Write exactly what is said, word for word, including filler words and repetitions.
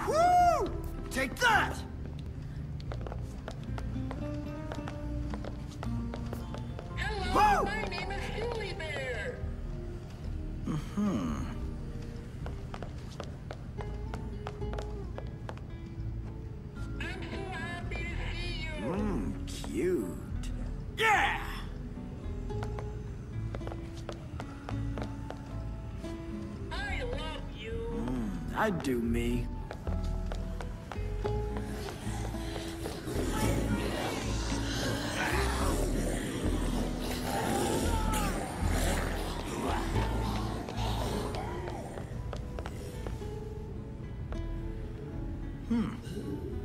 Woo! Take that! Hello, my name is Hilly Bear. Mm-hmm. I'm so happy to see you. Mmm, cute. Yeah! I love you. Mm, I do me. Hmm.